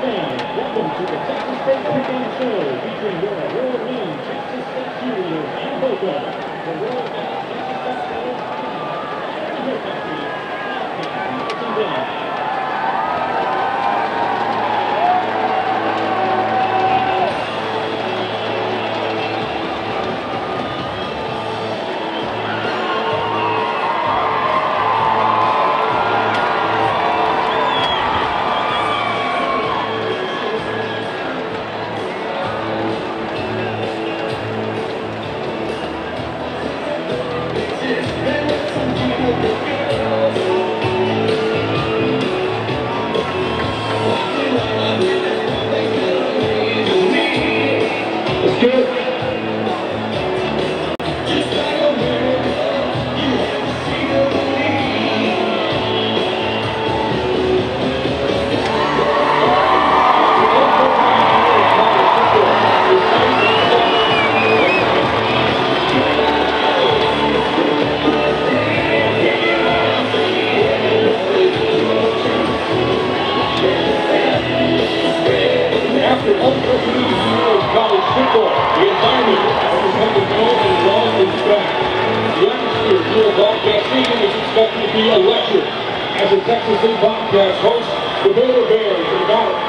fans, welcome to the Texas State Pregame Show featuring your award-winning Texas State cheerleaders and Boca. The world of Texas State fans and your country. Marching band. After unprecedented year of college football, the environment has become the known and well-respected. The atmosphere here at Bobcat Stadium is expected to be electric as the Texas State Bobcats host the Baylor Bears in the battle